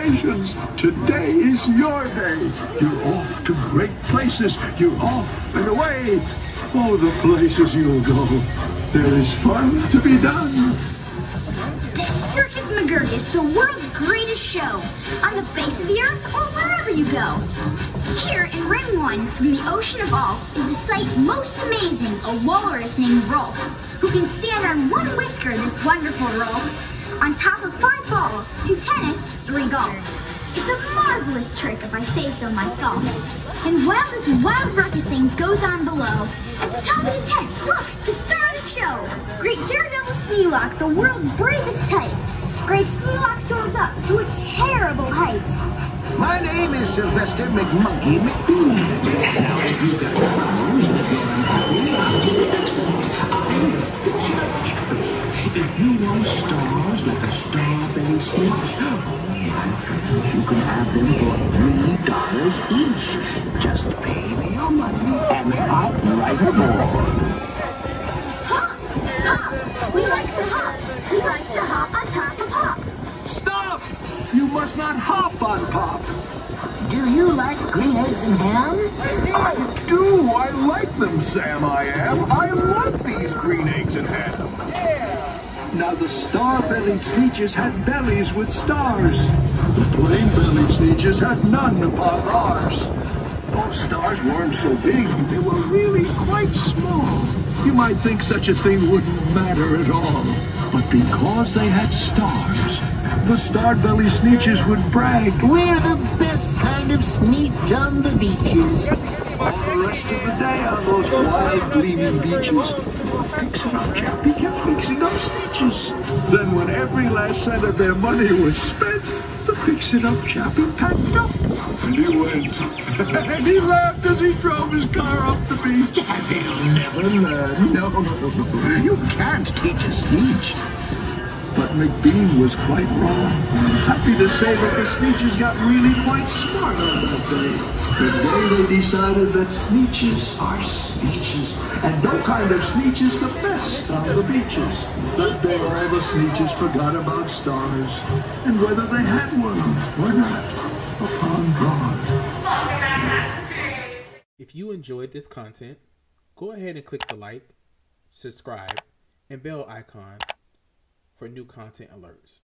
Congratulations! Today is your day. You're off to great places. You're off and away. Oh, the places you'll go. There is fun to be done. The Circus McGurkus, the world's greatest show. On the face of the earth or wherever you go. Here in Ring 1 from the Ocean of Ulf is a sight most amazing, a walrus named Rolf, who can stand on one whisker, this wonderful Rolf, on top of 5 balls, 2 tennis, 3 golf. It's a marvelous trick if I say so myself. And while this wild ruckusing goes on below, at the top of the tent, look, the star of the show, Great Daredevil Sneelock, the world's bravest type. Great Sneelock soars up to a terrible height. My name is Sylvester McMonkey McBean. Now, if you've got troubles and if you're unhappy, I'll give you fix them. I'm the fixer. If you want stars like a star-belly sneakers, oh, my friends, you can have them for $3 each. Just pay me your money and hop right aboard. Hop! Hop! We like to hop! We like to hop on top of Hop! Stop! You must not hop on Pop. Do you like green eggs and ham? I do. I like them, Sam. I like these green eggs and ham. Now the star-bellied Sneetches had bellies with stars. The plain-bellied Sneetches had none above ours. Those stars weren't so big. They were really quite small. You might think such a thing wouldn't matter at all. But because they had stars, the star-bellied Sneetches would brag. We're the best kind of sneetch on the beaches. All the rest of the day on those wild, gleaming beaches, the fixer-up chappie kept fixing up Sneetches. Then when every last cent of their money was spent, the fix-it-up chappie packed up. And he went. And he laughed as he drove his car up the beach. They'll never learn. No. You can't teach a sneetch. But McBean was quite wrong. Happy to say that the Sneetches got really quite smart on that day. The day they decided that Sneetches are Sneetches, and no kind of Sneetch is the best on the beaches. That day all the Sneetches forgot about stars, and whether they had one or not, upon God. If you enjoyed this content, go ahead and click the like, subscribe, and bell icon for new content alerts.